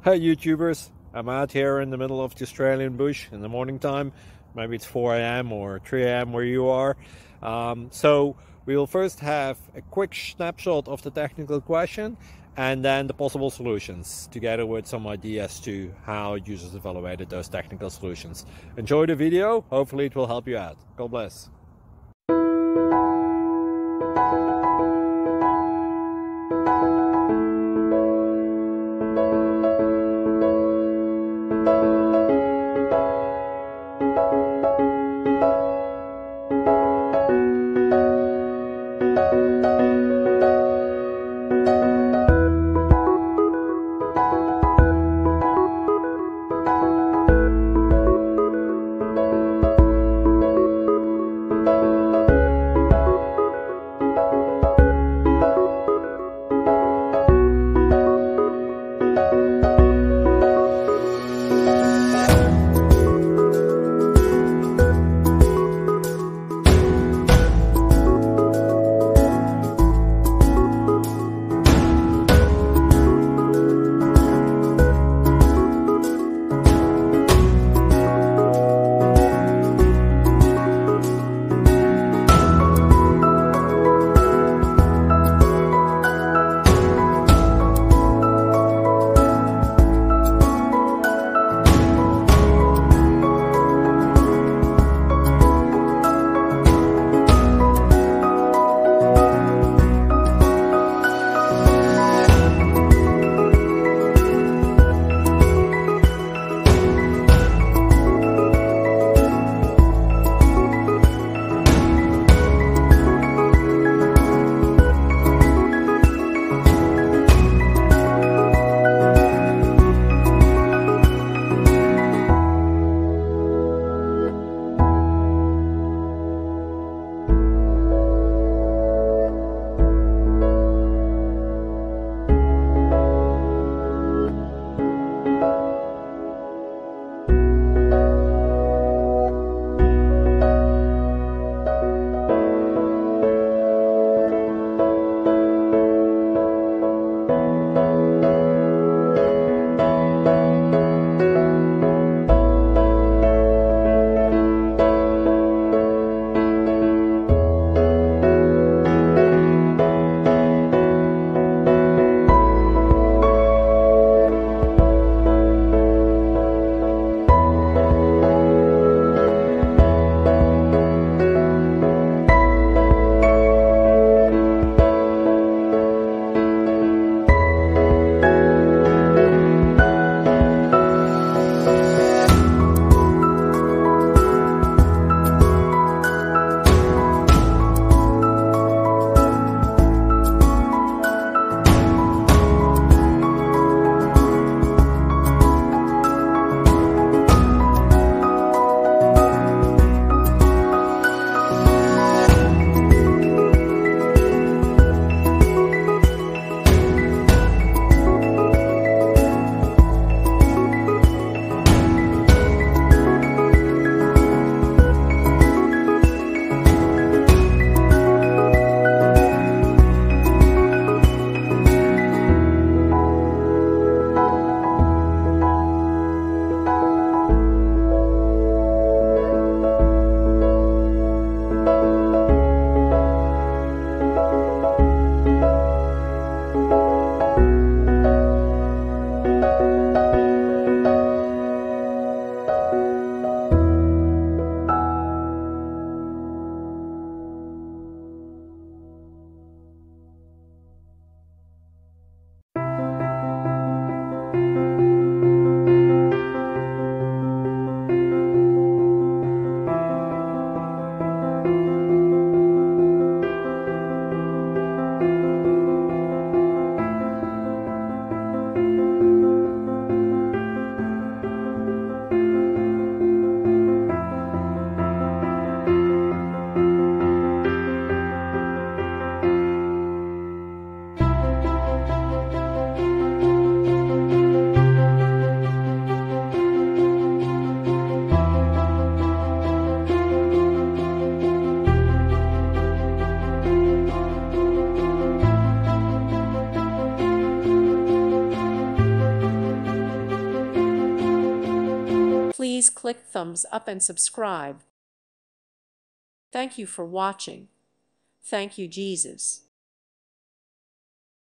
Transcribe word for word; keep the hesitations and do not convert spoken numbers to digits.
Hey YouTubers, I'm out here in the middle of the Australian bush in the morning time. Maybe it's four A M or three A M where you are. Um, so we will first have a quick snapshot of the technical question and then the possible solutions, together with some ideas to how users evaluated those technical solutions. Enjoy the video, hopefully it will help you out. God bless. click thumbs up and subscribe. Thank you for watching. Thank you, Jesus.